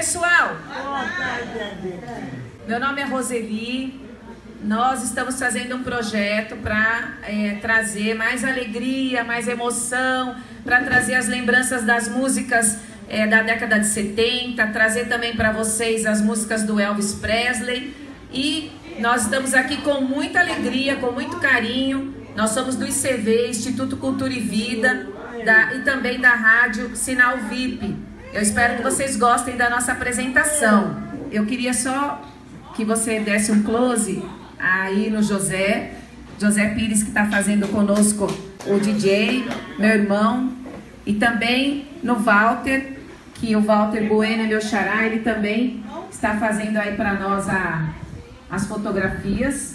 pessoal? Meu nome é Roseli. Nós estamos fazendo um projeto para trazer mais alegria, mais emoção, para trazer as lembranças das músicas da década de 70, trazer também para vocês as músicas do Elvis Presley. E nós estamos aqui com muita alegria, com muito carinho. Nós somos do ICV, Instituto Cultura e Vida, e também da rádio Sinal VIP. Eu espero que vocês gostem da nossa apresentação. Eu queria só que você desse um close aí no José Pires, que está fazendo conosco o DJ, meu irmão, e também no Walter, que o Walter Bueno é meu xará, ele também está fazendo aí para nós as fotografias.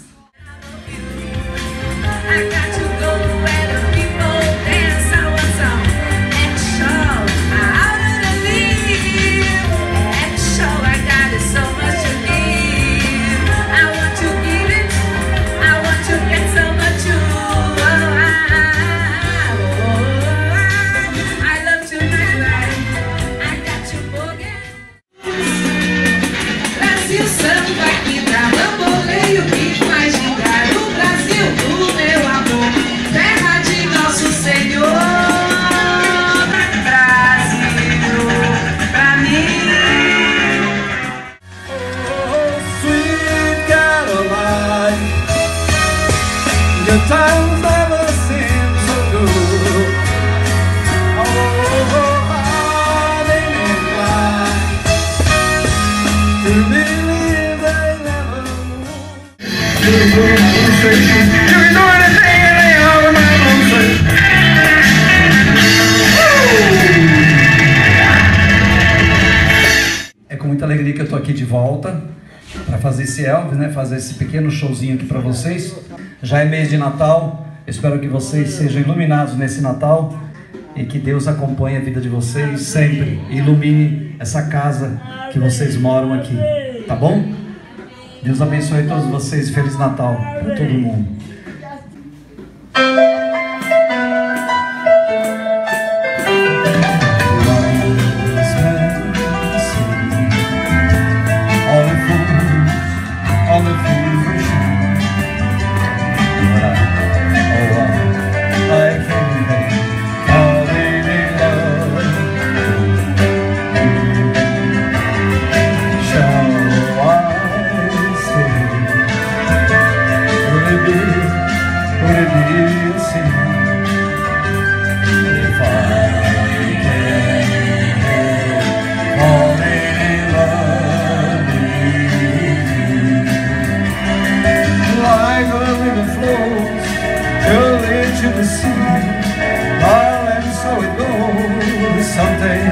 Times never seem so good. They inclined to believe they never would. You can do anything and ain't all the man won't say. É com muita alegria que eu tô aqui de volta para fazer esse Elvis, né? Fazer esse pequeno showzinho aqui para vocês. Já é mês de Natal, espero que vocês sejam iluminados nesse Natal e que Deus acompanhe a vida de vocês sempre, ilumine essa casa que vocês moram aqui, tá bom? Deus abençoe todos vocês e Feliz Natal para todo mundo. To the sea, and so it goes someday.